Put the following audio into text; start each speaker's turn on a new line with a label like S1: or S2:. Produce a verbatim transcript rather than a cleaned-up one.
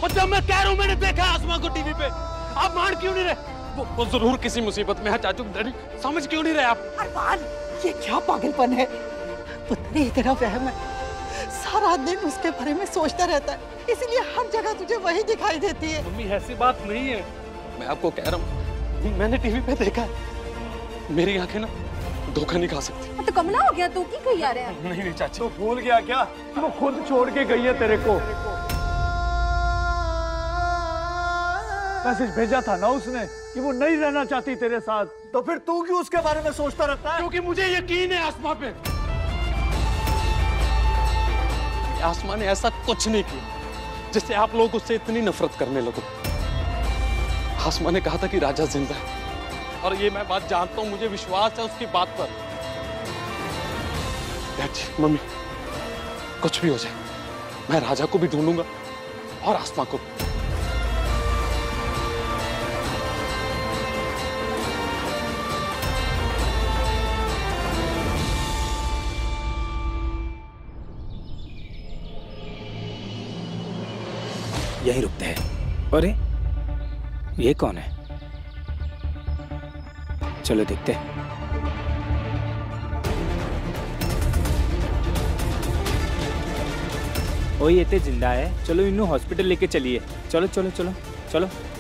S1: और जब मैं कह रहा हूँ मैंने देखा आसमां को टीवी पे, आप मान क्यों नहीं रहे? वो, वो जरूर किसी मुसीबत में है चाचू, डैडी समझ क्यों नहीं रहे आप?
S2: अरमान, ये क्या पागलपन है? पुत्री इतना वहम है, सारा दिन उसके बारे में सोचता रहता है, इसलिए हर जगह तुझे वही दिखाई देती है।
S1: मम्मी ऐसी बात नहीं है, मैं आपको कह रहा हूँ, मैंने टीवी पे देखा है। मेरी आंखें ना धोखा नहीं खा सकती।
S3: तो कमला हो गया, तू की कही आ रहा है?
S1: नहीं नहीं चाची,
S4: तो भूल गया क्या? वो खुद छोड़ के गई है तेरे को। मैसेज भेजा था ना उसने कि वो नहीं रहना चाहती तेरे साथ, तो फिर तू क्यों उसके बारे में सोचता रहता है?
S1: क्योंकि मुझे यकीन है आसमां पे। आसमां ने ऐसा कुछ नहीं किया जिससे आप लोग उससे इतनी नफरत करने लगो। आसमां ने कहा था कि राजा जिंदा है, और ये मैं बात जानता हूं, मुझे विश्वास है उसकी बात पर। डैडी, मम्मी, कुछ भी हो जाए, मैं राजा को भी ढूंढूंगा और आसमां को।
S5: यहीं रुकते हैं। अरे ये कौन है? चलो देखते हैं। ओ ये ते जिंदा है, चलो इन्हें हॉस्पिटल लेके चलिए। चलो चलो चलो चलो।